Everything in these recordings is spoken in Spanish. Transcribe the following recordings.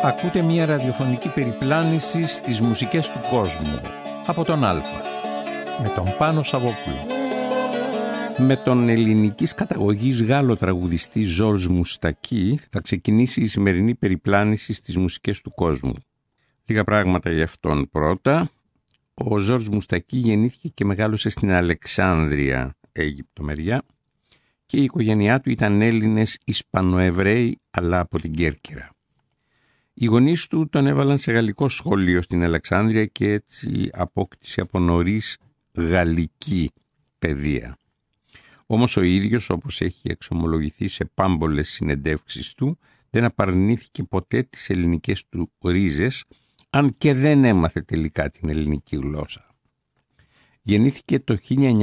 Ακούτε μια ραδιοφωνική περιπλάνηση στις μουσικές του κόσμου από τον Αλφα με τον Πάνο Σαββόπουλο. Με τον ελληνικής καταγωγής Γάλλο τραγουδιστή Ζορζ Μουστακί θα ξεκινήσει η σημερινή περιπλάνηση στις μουσικές του κόσμου. Λίγα πράγματα για αυτόν πρώτα. Ο Ζορζ Μουστακί γεννήθηκε και μεγάλωσε στην Αλεξάνδρεια, Αίγυπτο μεριά, και η οικογένειά του ήταν Έλληνες Ισπανοεβραίοι, αλλά από την Κέρκυρα. Οι γονείς του τον έβαλαν σε γαλλικό σχολείο στην Αλεξάνδρεια και έτσι απόκτησε από νωρίς γαλλική παιδεία. Όμως ο ίδιος, όπως έχει εξομολογηθεί σε πάμπολες συνεντεύξεις του, δεν απαρνήθηκε ποτέ τις ελληνικές του ρίζες, αν και δεν έμαθε τελικά την ελληνική γλώσσα. Γεννήθηκε το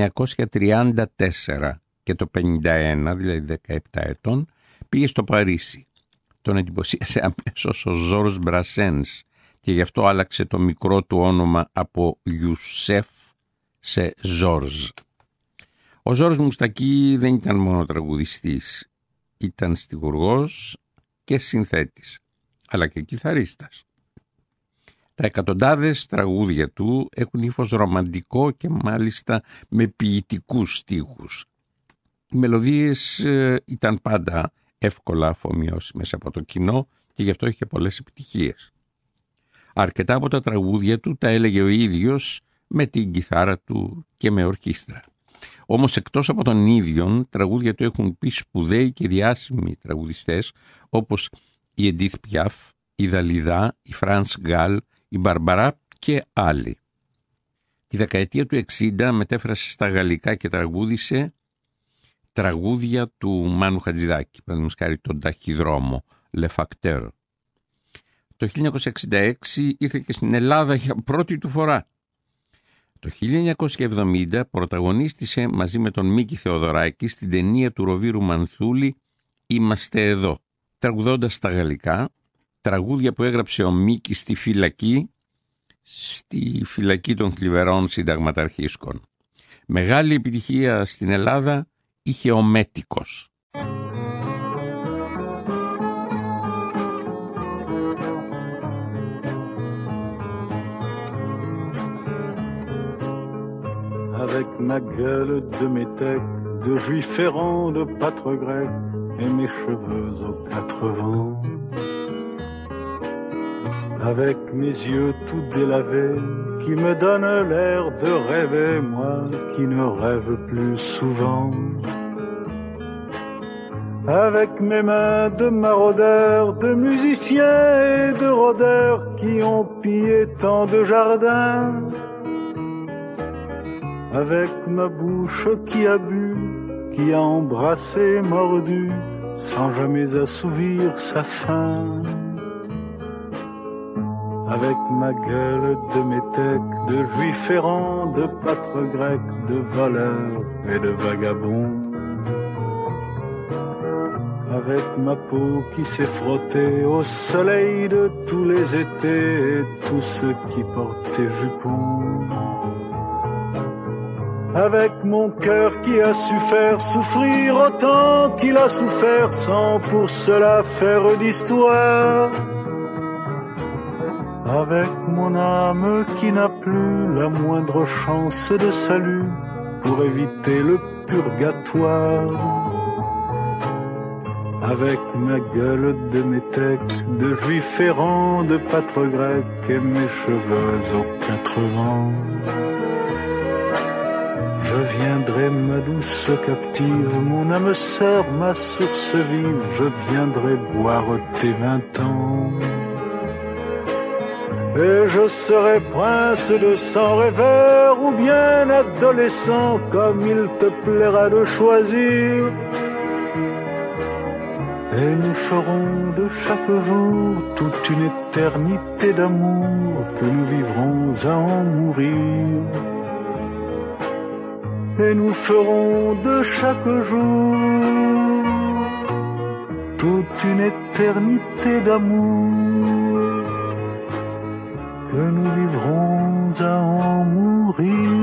1934 και το 1951, δηλαδή 17 ετών, πήγε στο Παρίσι. Τον εντυπωσίασε αμέσως ο Ζορζ Μπρασένς και γι' αυτό άλλαξε το μικρό του όνομα από Ιουσέφ σε Ζορζ. Ο Ζορζ Μουστακί δεν ήταν μόνο τραγουδιστής, ήταν στιχουργός και συνθέτης, αλλά και κιθαρίστας. Τα εκατοντάδες τραγούδια του έχουν ύφος ρομαντικό και μάλιστα με ποιητικούς στίχους. Οι μελωδίες ήταν πάντα εύκολα αφομοιώσιμες από το κοινό και γι' αυτό είχε πολλές επιτυχίες. Αρκετά από τα τραγούδια του τα έλεγε ο ίδιος με την κιθάρα του και με ορχήστρα. Όμως εκτός από τον ίδιον, τραγούδια του έχουν πει σπουδαίοι και διάσημοι τραγουδιστές όπως η Εντίθ Πιάφ, η Δαλιδά, η Φρανς Γκάλ, η Μπαρμπαρά και άλλοι. Τη δεκαετία του 60 μετέφρασε στα γαλλικά και τραγούδισε τραγούδια του Μάνου Χατζηδάκη, παραδείγματος χάρη τον Ταχυδρόμο, Le Facteur. Το 1966 ήρθε και στην Ελλάδα για πρώτη του φορά. Το 1970 πρωταγωνίστησε μαζί με τον Μίκη Θεοδωράκη στην ταινία του Ροβίρου Μανθούλη «Είμαστε εδώ», τραγουδώντας στα γαλλικά τραγούδια που έγραψε ο Μίκης στη φυλακή των θλιβερών συνταγματαρχίσκων. Μεγάλη επιτυχία στην Ελλάδα είχε ο Μέτικος. Avec ma gueule de métèque, de juif errant, de pâtre grec, et mes cheveux aux 4 vents. Avec mes yeux tout délavés, qui me donnent l'air de rêver, moi qui ne rêve plus souvent. Avec mes mains de maraudeurs, de musiciens et de rôdeurs, qui ont pillé tant de jardins. Avec ma bouche qui a bu, qui a embrassé, mordu, sans jamais assouvir sa faim. Avec ma gueule de métèque, de juif errant, de pâtre grec, de voleur et de vagabond. Avec ma peau qui s'est frottée au soleil de tous les étés et tous ceux qui portaient jupons. Avec mon cœur qui a su faire souffrir autant qu'il a souffert sans pour cela faire d'histoire. Avec mon âme qui n'a plus la moindre chance de salut pour éviter le purgatoire. Avec ma gueule de métèque, de juif errant, de pâtre grec et mes cheveux aux 4 vents. Je viendrai ma douce captive, mon âme sœur, ma source vive, je viendrai boire tes 20 ans. Et je serai prince de sang rêveur ou bien adolescent, comme il te plaira de choisir. Et nous ferons de chaque jour toute une éternité d'amour que nous vivrons à en mourir. Et nous ferons de chaque jour toute une éternité d'amour que nous vivrons à en mourir.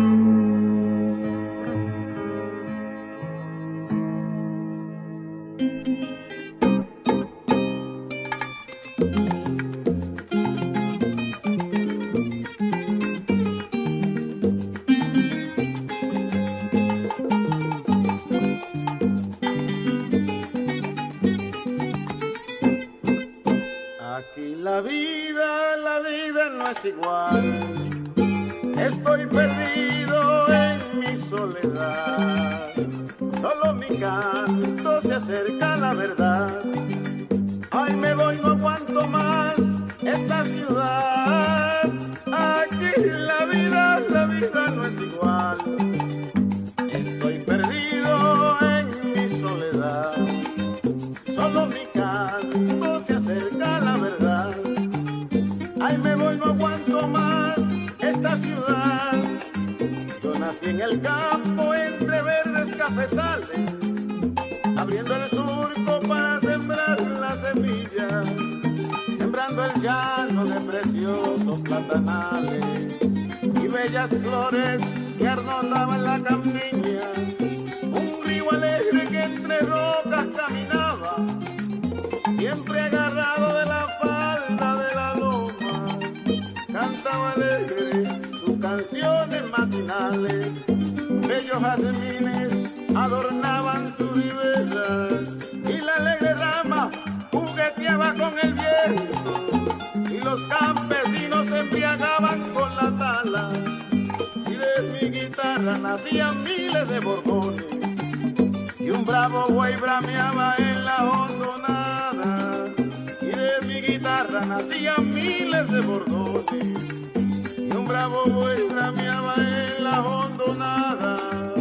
es igual. Estoy perdido en mi soledad. Solo mi canto se acerca a la verdad. Ay, me voy, no aguanto más esta ciudad. Aquí la vida no es igual. Estoy perdido en mi soledad. Solo mi canto se acerca a la verdad. Ay, me voy, no aguanto más esta ciudad. Yo nací en el campo entre verdes cafetales, abriendo el surco para sembrar la semilla, sembrando el llano de preciosos platanales y bellas flores que arnotaban la campiña. Un río alegre que entre rocas caminaba, siempre agarrado de la falda de la loma, cantaba alegre sus canciones matinales. Bellos jazmines adornaban su ribera y la alegre rama jugueteaba con el viento, y los campesinos se embriagaban con la tala, y de mi guitarra nacían miles de borbones, y un bravo buey brameaba en la hondonada, y de mi guitarra nacían miles de borbones, y un bravo buey brameaba en la hondonada.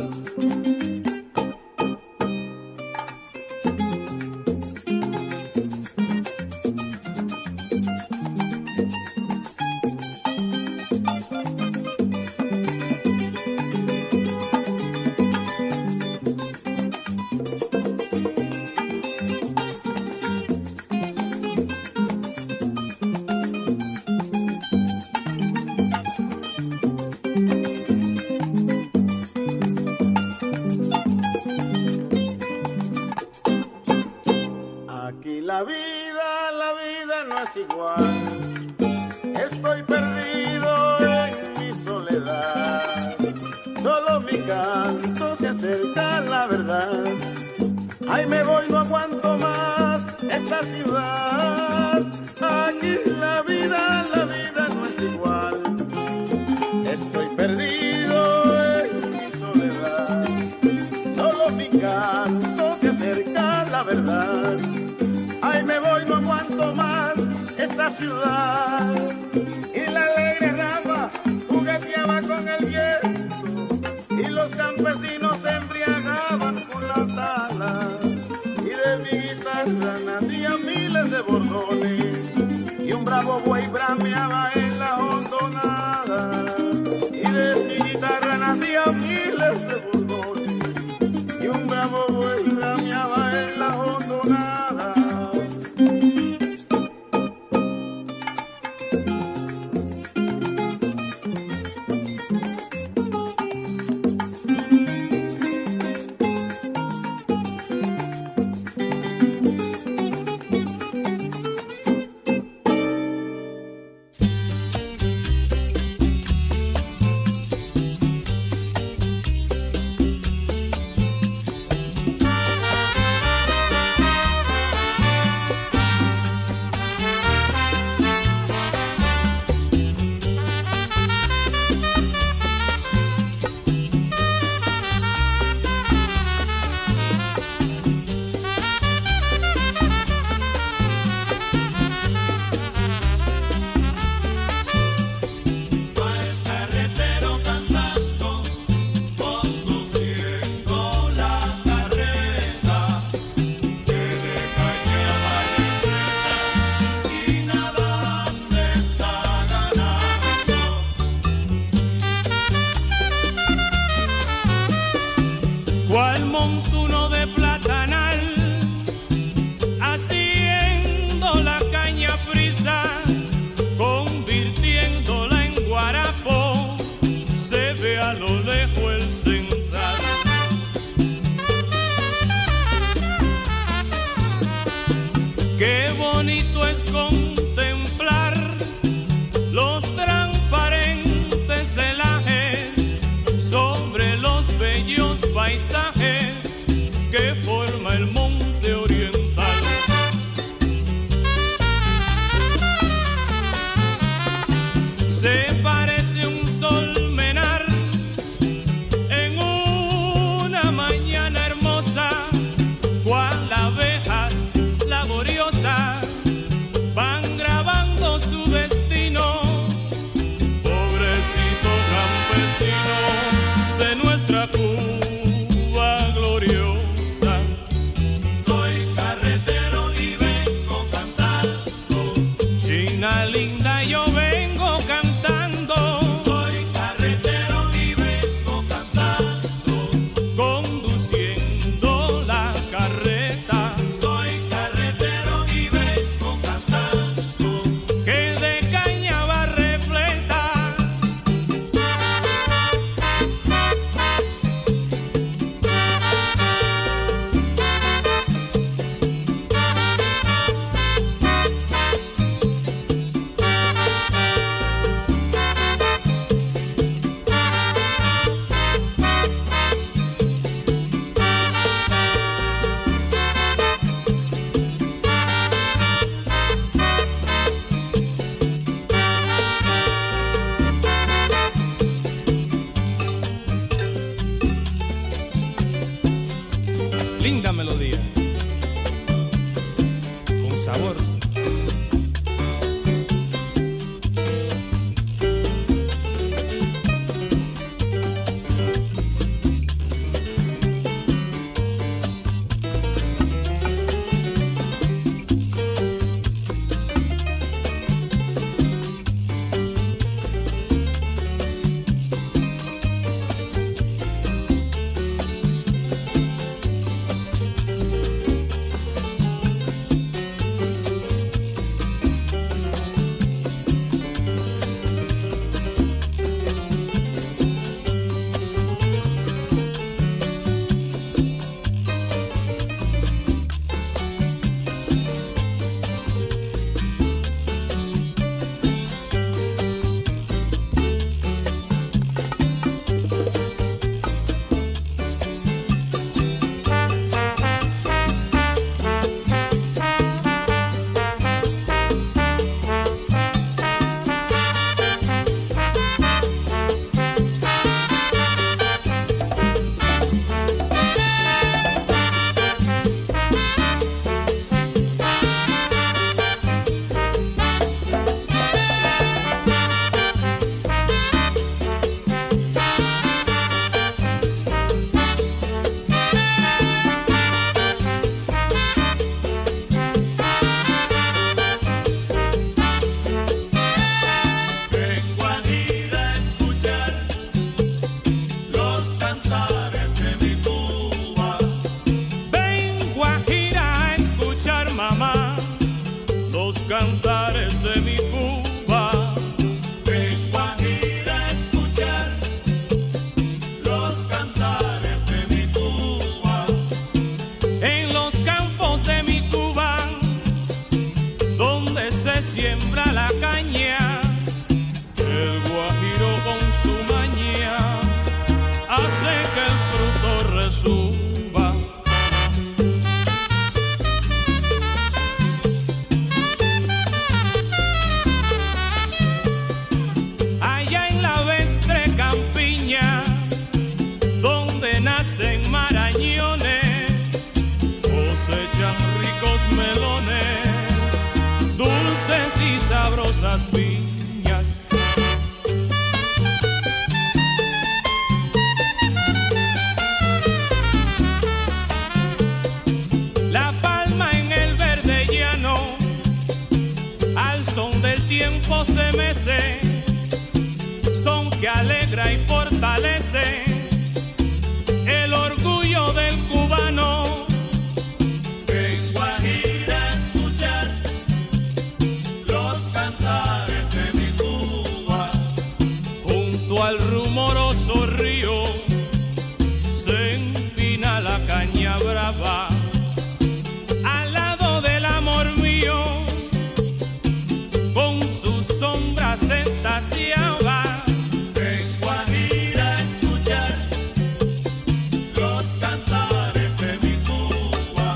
La vida no es igual. Estoy perdido en mi soledad. Solo mi canto se acerca a la verdad. Ay, me voy, no aguanto más esta ciudad. Aquí la vida no es igual. Estoy perdido en mi soledad. Solo mi canto se acerca a la verdad. Ay, me voy, no aguanto más esta ciudad. Y la alegre rama jugueteaba con el viento, y los campesinos se embriagaban con la tala, y de mi guitarra nacían miles de bordones, y un bravo buey brameaba en la hondonada, y de mi guitarra nacían miles de bordones, y un bravo buey brameaba en la hondonada. bonito es contemplar los transparentes celajes sobre los bellos paisajes que forma el monte oriental. linda melodía, con sabor. Cantares de mi Cuba, vengo a ir a escuchar los cantares de mi Cuba. En los campos de mi Cuba, donde se siembra la caña, el guajiro con su maña hace que el fruto resuba. Nacen marañones, cosechan ricos melones, dulces y sabrosas piñas. La palma en el verde llano, al son del tiempo se mece, son que alegra y fortalece el orgullo del cubano. Vengo a ir a escuchar los cantares de mi Cuba. Junto al rumoroso río se empina la caña brava. Al lado del amor mío, con sus sombras extasiaba. Vengo a ir a escuchar los cantares de mi Cuba.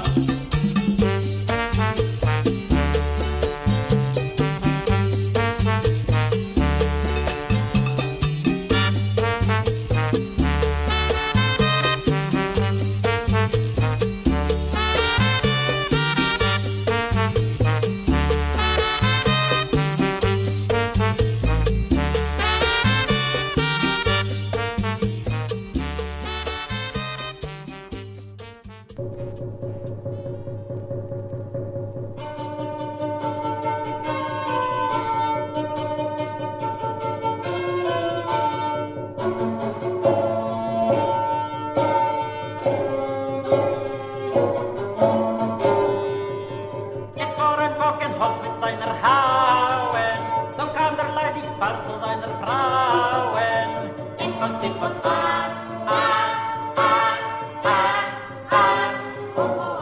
Oh,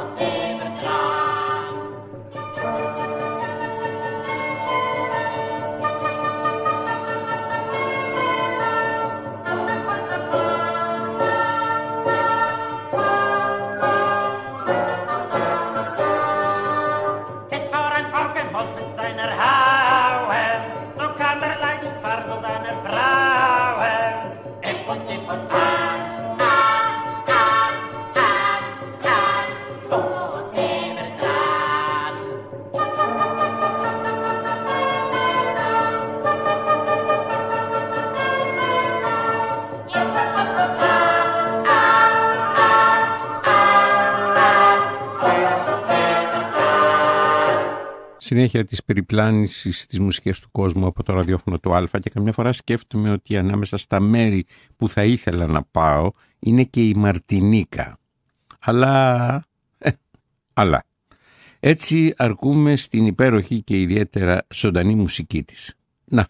συνέχεια της περιπλάνησης της μουσικής του κόσμου από το ραδιόφωνο του Α και καμιά φορά σκέφτομαι ότι ανάμεσα στα μέρη που θα ήθελα να πάω είναι και η Μαρτινίκα. Αλλά έτσι αρκούμε στην υπέροχη και ιδιαίτερα ζωντανή μουσική της. Να.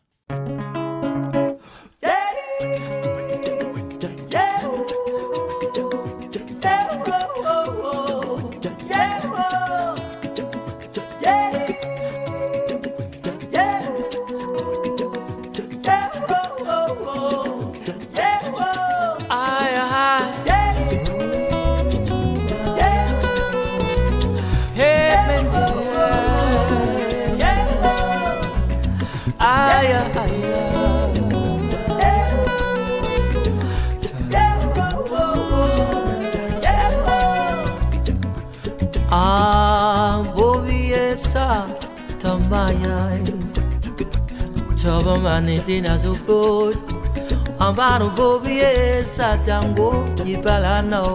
Tina support Ambaro bobie satango Ibalano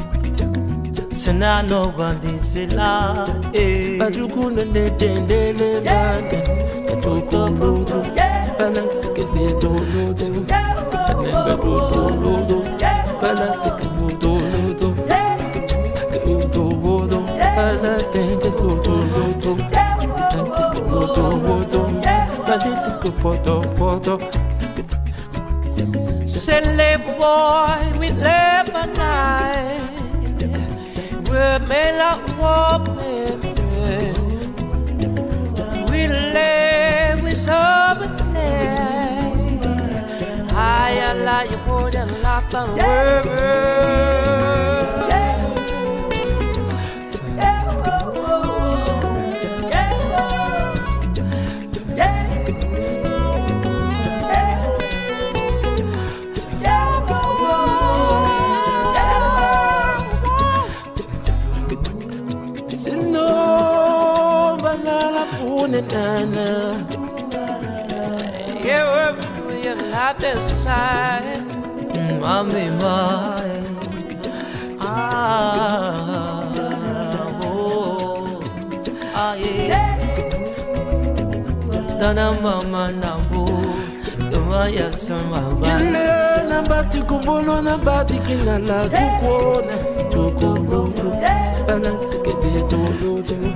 Senano bandisela Batukuna de tendele bande Katuko ludo Bala teke ludo Kanemba ludo Bala teke ludo Ludo ludo Bala teke ludo Poto. Silly boy with lemon eye, with me like woman, we lay with something. I like you more than life and world. Nana, you like this side, mommy, mine. Yeah. Dana mama nambu, Maya sama. Yule nabati kubono nabati kinala tukone, tukolo, bana tukede tolo.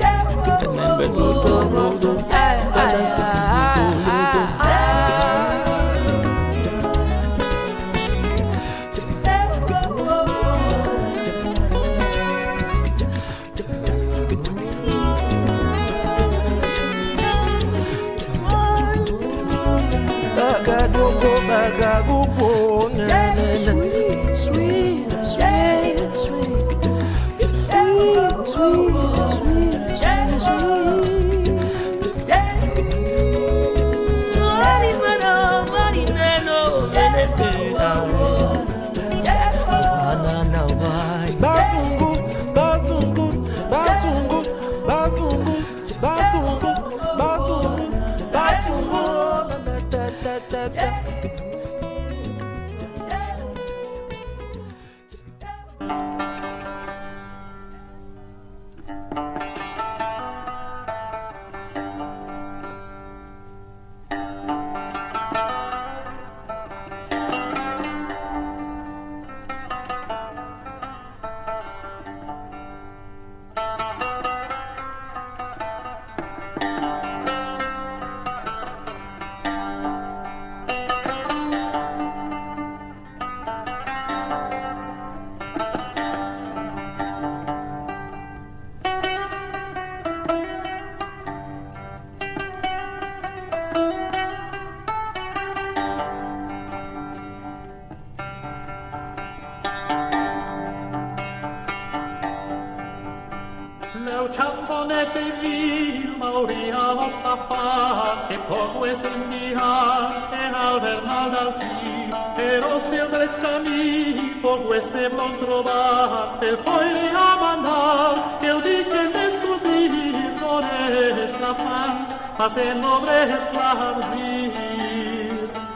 canzonette vil Mauria hopsa fa che poco es in dia en albernal dal fil pero se rectami poco este bon trovar per poi riamandar che io dico nescusi non es la France ma se noble es plaisir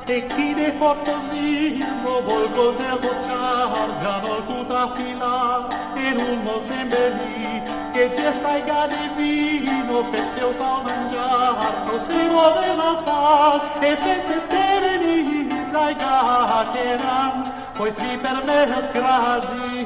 e chi de fortosino vol coltel bocciar, già vol puta filar, e non vol semberi, che già sai gade vino, fez Deus al mangiar, no se vuol desalzar, e fez te venir, dai gacherans, pois vi per me els grazir.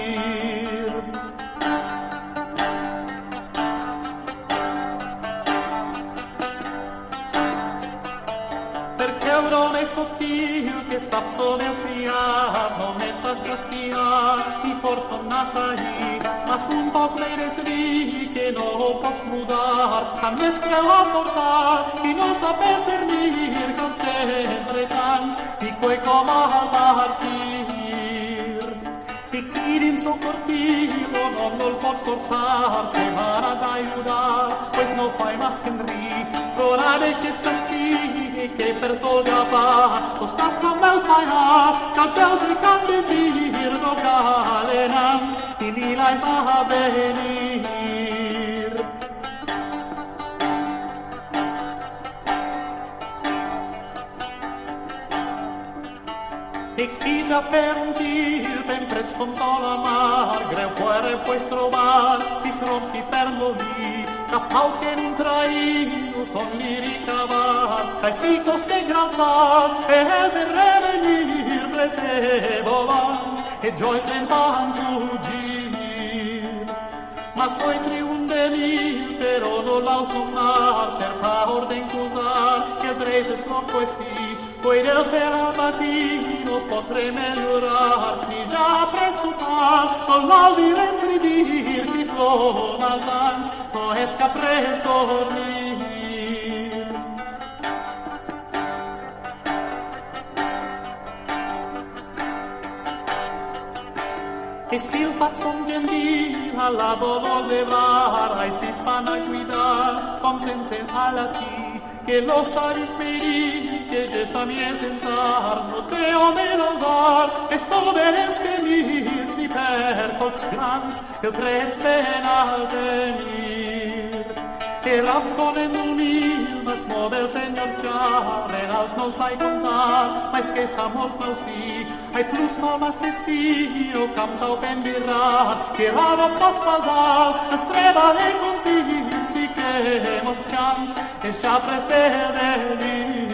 Non è sottil che sapso nel triar, non è taccia stiar, ti fortunata hi, ma sun poc leires vi che non pots mudar, can mescreu a portar, i no saper servir, can fer entre tants, i coi com a partir. E chi din socortirlo non lo pot forzar, se vara d'aiudar, pues no fai mas que enri, pronare che stasti, che per solgapar, os cas com meus maiar, cantels i can desir, no calenans, i lilais a venir. E chi già per un fil ben prez com sol amar, greu puere pues trobar, si srompi per morir, ca pau che non traino son li ricavar, cae si coste granzar, e ese revenir pretebo vans, e giois den van fugir. Ma soi triun de mil, pero no laus nomar, per paur de incusar, che dreses loco e si, poi del sera matino potrei melhorar, ni già presupar, non lausi renzi dir, chi slonas ans, no esca presto dormir. E sil fac som gentil, alla vol levar, ai si span a guidar, com sense alla fi, che lo savis meri, che già sa mie pensar, no te o menosar, e sober escremir, ni per cops grans, che prets ben al venir. E racconen unil, mas movel senyor char, als non sai contar, mais que s'amors no si, ai plus mal assassino, camps au ben virar, che raro pos pasar, es treba e consigli, si che mos chans, es ja preste venir.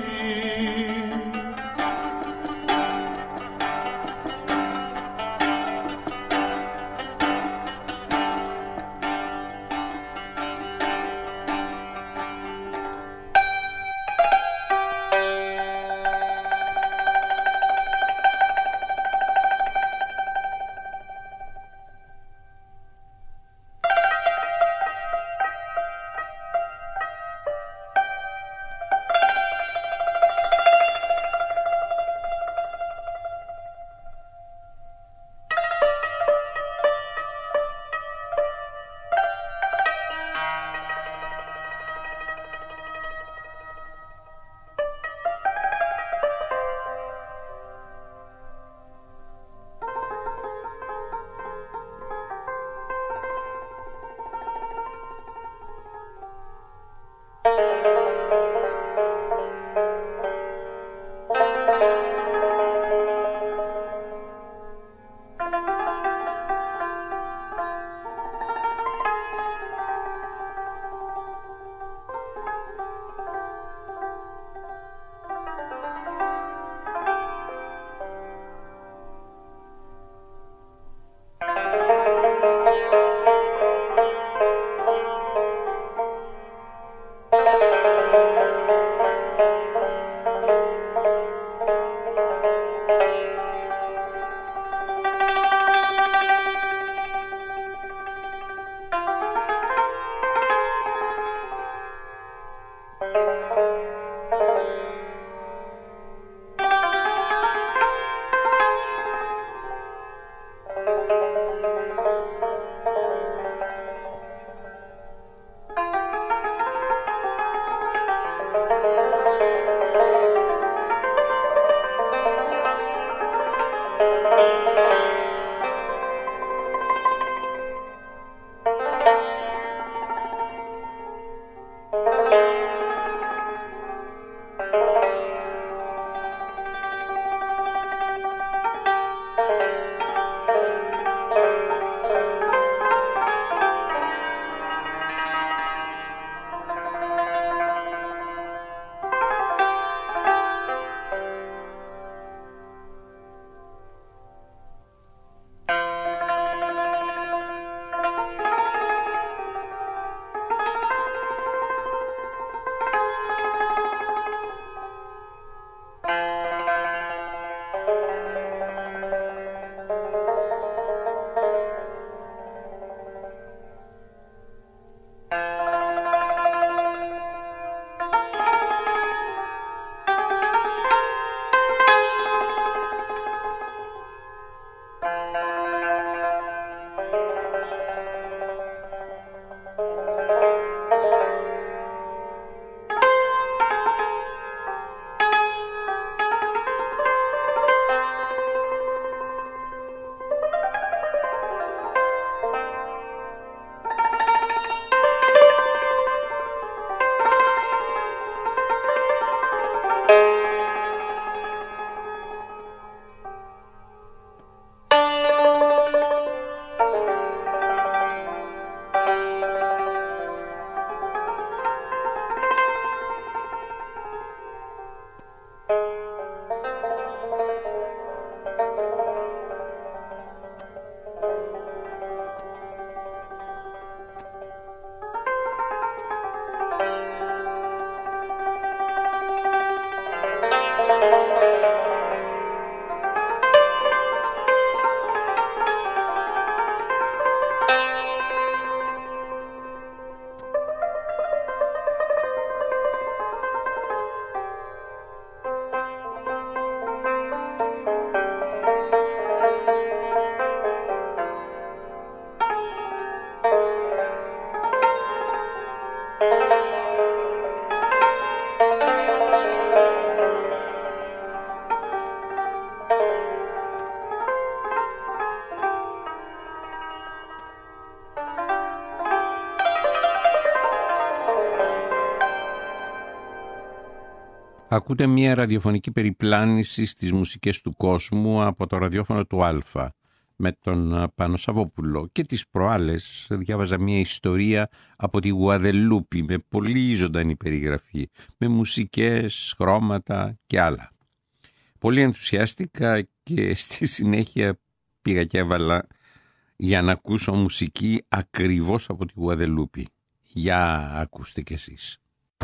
Ακούτε μια ραδιοφωνική περιπλάνηση στις μουσικές του κόσμου από το ραδιόφωνο του Αλφα με τον Πάνο Σαββόπουλο. Και τις προάλλες διάβαζα μια ιστορία από τη Γουαδελούπη με πολύ ζωντανή περιγραφή, με μουσικές, χρώματα και άλλα. Πολύ ενθουσιάστηκα και στη συνέχεια πήγα και έβαλα για να ακούσω μουσική ακριβώς από τη Γουαδελούπη. Για ακούστε κι εσείς.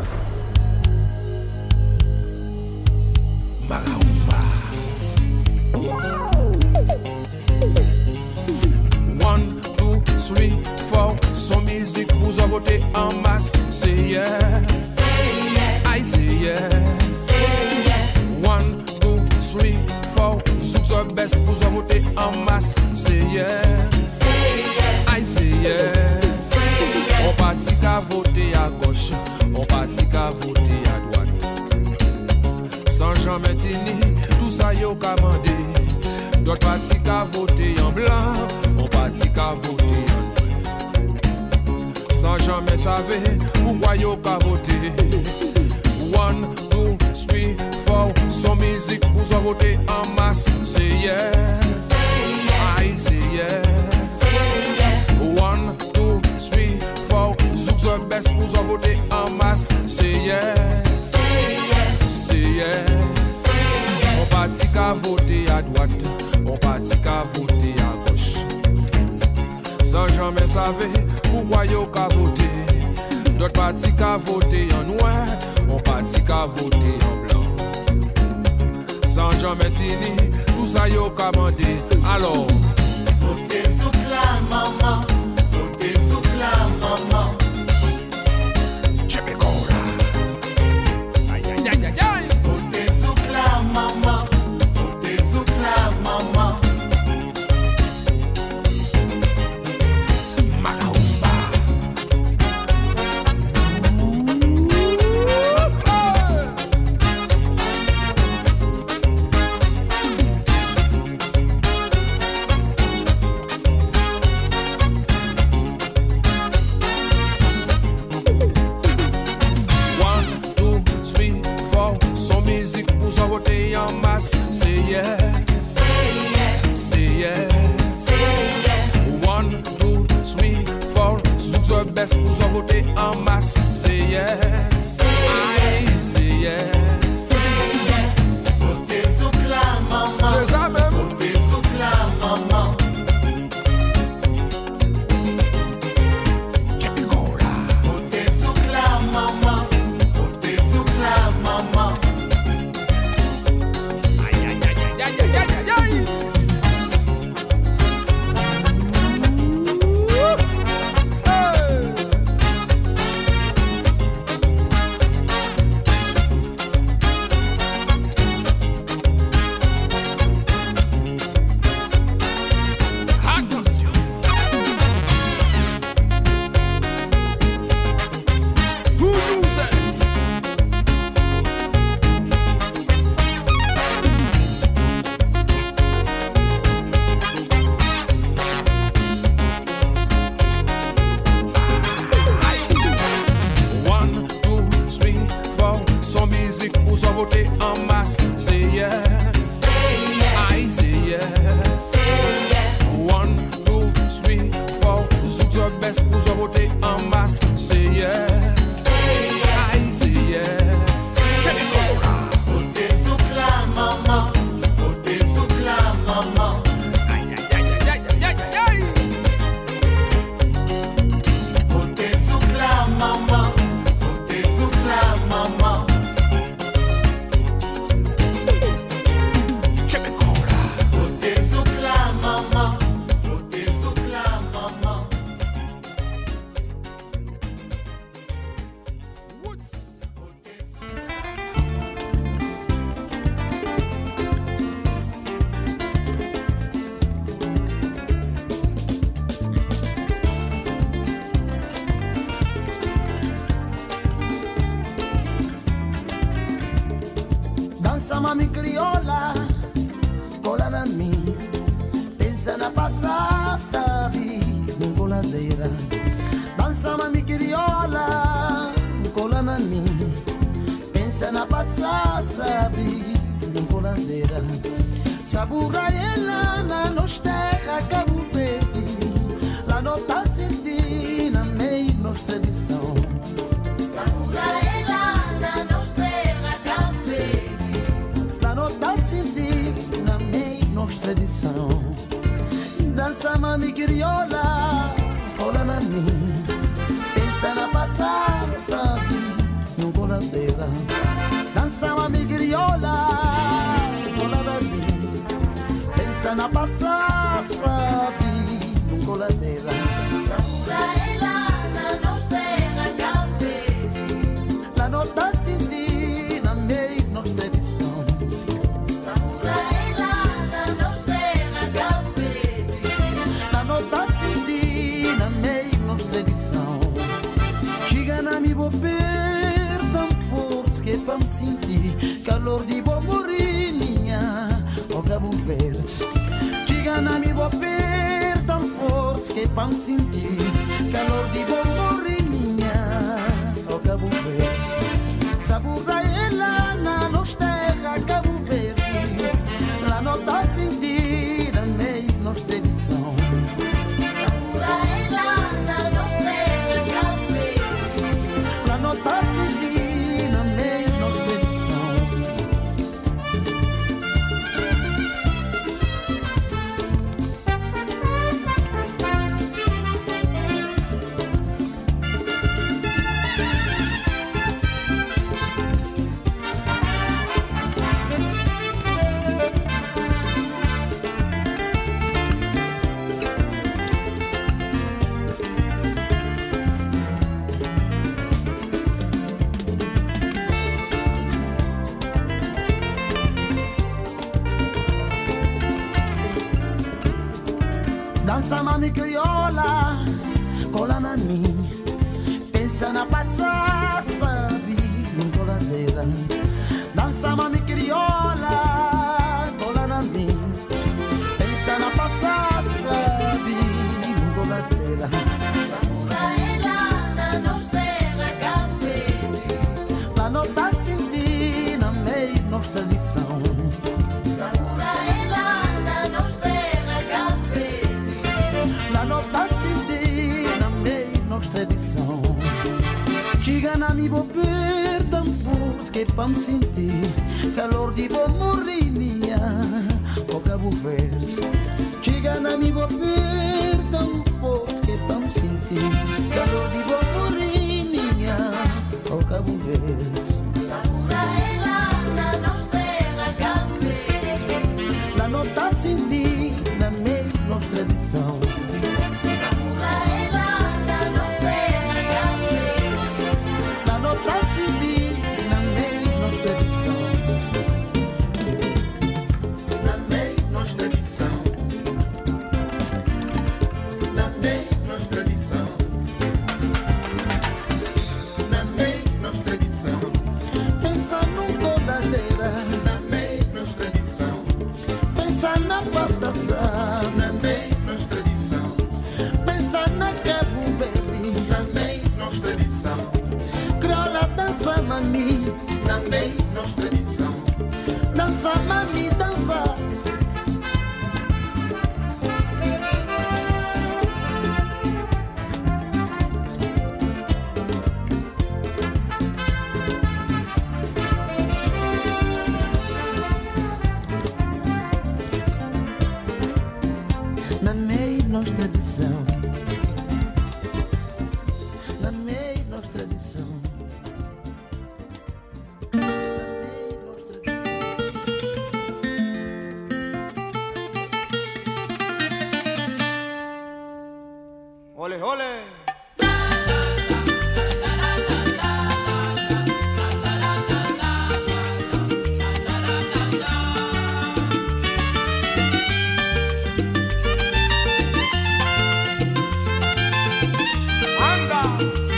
Magaumba. 1, 2, 3, 4. Son musique vous a voté en masse. Say yes. Say yes. I say yes. Say yes. 1, 2, 3, 4. Zouk's are best vous a voté en masse. Say yes. Say yes. I say yes. Say yes. On parti qu'à voter à gauche. On parti qu'à voter à droite. Sans jamais tenir, tout ça yo commandé. D'autres partis qu'à voter en blanc, on parti qu'à voter en noir. Sans jamais savoir pourquoi yo qu'à voter. 1, 2, 3, 4, son musique vous a voté en masse. Say yes, I say yes. 1, 2, 3, 4, Zouk's the best vous a voté en masse. Say yes, say yes. On parti qu'à voter à droite, on parti qu'à voter à gauche. Sans jamais savoir pourquoi yo qu'à voter. D'autres partis qu'à voter en noir, on parti qu'à voter en blanc. Sans jamais tenir, tout ça yo commandé. Alors, votez sous la maman, votez sous la maman. Votez sous la maman, votez sous la maman. Magaumba. En masse, say yes, say yes, say yes, say yes. 1, 2, 3, 4, Zouk's the best vous a voté en masse. Say yes, I say yes, say yes. Votez sous la maman, c'est ça même. Votez sous la maman. Votez sous la maman, votez sous la maman. Mami criolla, cola da mi, pensa na passata vita, coladeira. Dança mami criolla, cola na mi, pensa na passar, sabe, num coladeira. Sabura ela na nos terra Cabo Verde, lá não tá sentindo na meio nos tradição. Sabura ela na nos terra Cabo Verde, lá não tá sentindo na meio nos tradição. Dança mami crioula, cola na mim, pensa na passar, sabe, num coladeira. Dança mami crioula, cola na mim, pensa na passar, sabe, num coladeira. Sabura ela na nos terra Cabo Verde, lá não tá sentindo na meio nos tradição. Sabura ela na nos terra Cabo Verde, lá não tá sentindo na meio nos tradição. Chega na mi bobeira tão forte que pra me sentir calor de bom morinha ao Cabo Verde. Chega na mi bobeira tão forte que pra me sentir calor de bom morinha ao Cabo Verde. Sabura ela na nos terra Cabo Verde, lá não tá sentindo na meio nos tradição. Sabura ela na nos terra Cabo Verde, lá não tá sentindo na meio nos tradição. Dança mami crioula, cola na mim, pensa na passar, sabe, num coladeira. Dança mami crioula, cola na mim, pensa na passar, sabe, num coladeira. Sabura ela na nos terra Cabo Verde, Lá não tá sentindo na meio nos tradição. Sabura ela na nos terra Cabo Verde, Lá não tá sentindo na meio nos tradição. Chega na mi bobeira tão forte que pra me sentir calor de bom morinha ao Cabo Verde. Chega na mi bobeira tão forte que pra me sentir calor de bom morinha ao Cabo Verde. Sabura ela na nos terra Cabo Verde, Lá não tá sentindo na meio nos tradição. Sabura ela na nos terra Cabo Verde, Lá não tá sentindo na meio nos tradição. Na meio nos tradição. Na meio nos tradição. Na meio nos tradição. Pensa num coladeira, Na meio nos tradição. pensa na passação, Na meio nos tradição. pensa na Cabo Verde. Na meio nos tradição. Crioula dança mami, Na meio nos tradição. dança mami, dança. Na meio nos tradição. Na meio nos tradição. Na meio nos tradição. Ole, ole. Anda.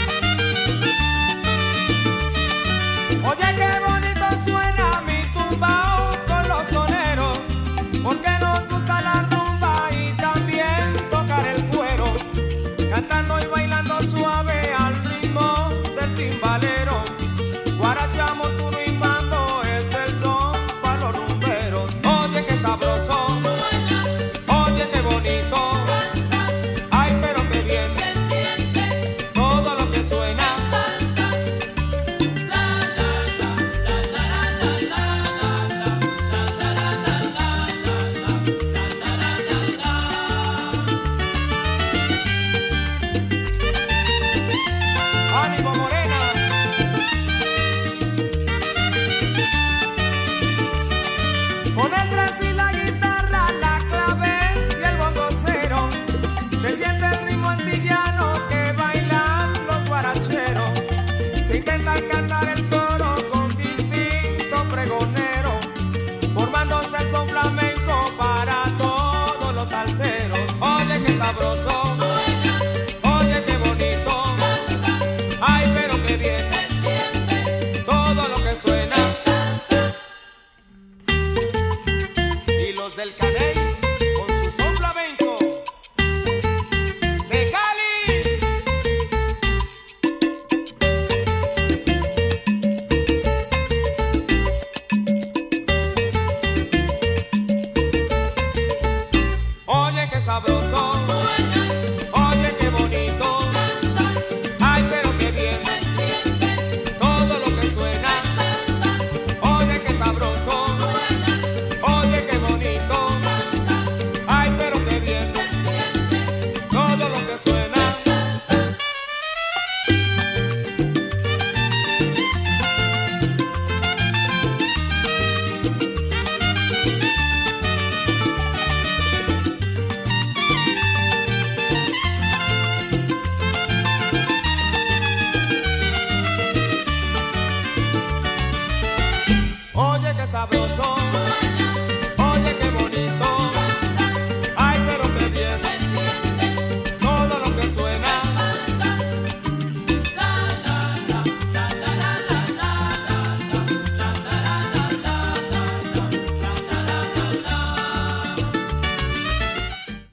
Oye, qué bonito suena mi tumbao con los soneros, porque nos gusta la rumba y también tocar el cuero, cantando y bailando suave al ritmo del timbalero, guaracha, montuno y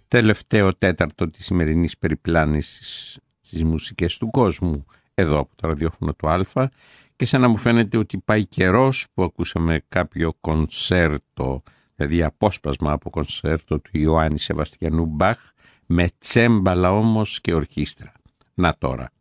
τελευταίο τέταρτο της σημερινής περιπλάνησης στις μουσικές του κόσμου, εδώ από το ραδιόφωνο του Α, και σαν να μου φαίνεται ότι πάει καιρός που ακούσαμε κάποιο κονσέρτο, δηλαδή απόσπασμα από κονσέρτο του Ιωάννη Σεβαστιανού Μπαχ, με τσέμπαλα όμως και ορχήστρα. Να τώρα.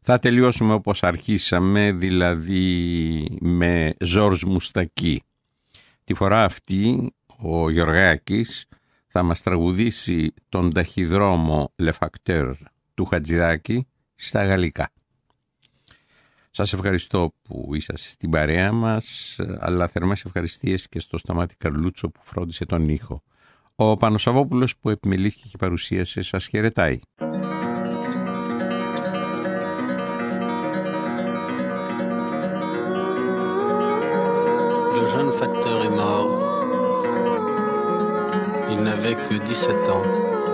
Θα τελειώσουμε όπως αρχίσαμε, δηλαδή με Ζόρζ Μουστακή. Τη φορά αυτή ο Γεωργάκης θα μας τραγουδήσει τον ταχυδρόμο Le Facteur του Χατζηδάκη στα γαλλικά. Σας ευχαριστώ που είσαστε στην παρέα μας, αλλά θερμές ευχαριστίες και στο Σταμάτη Καρλούτσο που φρόντισε τον ήχο. Ο Πανοσαβόπουλος που επιμελήθηκε και παρουσίασε σας χαιρετάει. Le jeune facteur est mort. Il n'avait que 17 ans.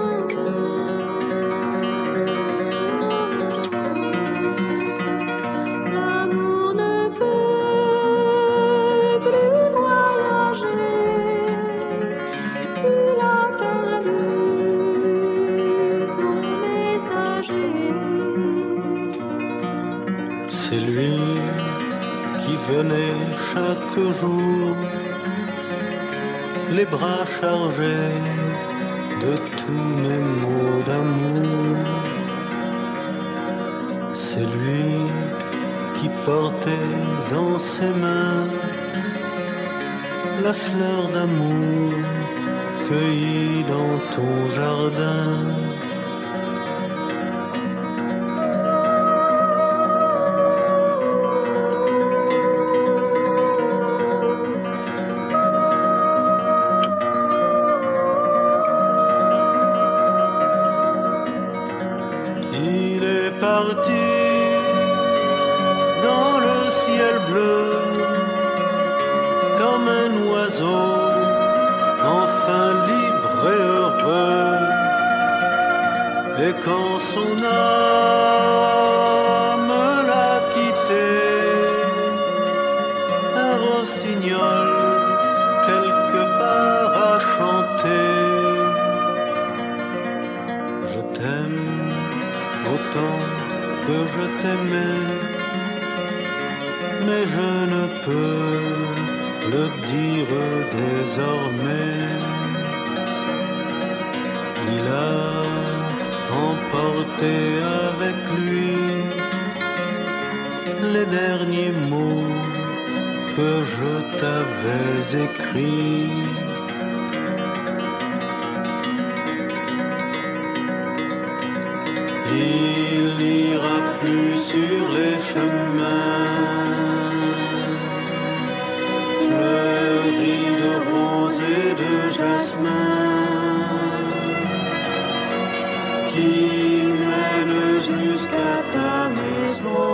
L'amour ne peut plus voyager. Il a perdu son messager. C'est lui qui venait chaque jour, les bras chargés de tous mes mots d'amour. C'est lui qui portait dans ses mains la fleur d'amour cueillie dans ton jardin. Il est parti dans le ciel bleu comme un oiseau, enfin libre et heureux. Et quand son âme l'a quitté, un rossignol quelque part a chanté. Je t'aime autant que je t'aimais, mais je ne peux le dire désormais. Il a emporté avec lui les derniers mots que je t'avais écrits. Il n'ira plus sur les chemins fleuris de roses et de jasmin qui mènent jusqu'à ta maison.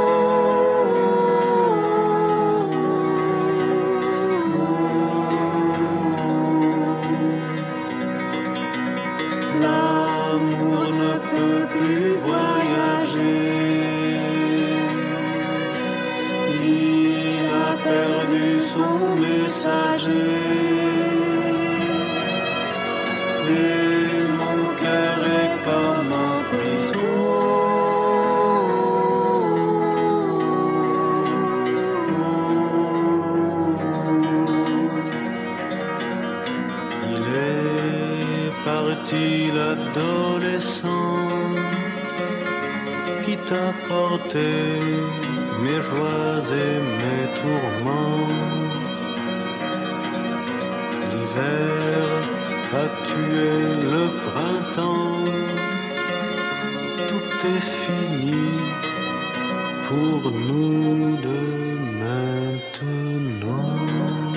L'amour ne peut plus voyager. Il a perdu son messager. Et mon cœur est comme en prison. Il est parti l'adolescent qui t'a porté mes joies et mes tourments. L'hiver a tué le printemps. Tout est fini pour nous deux maintenant.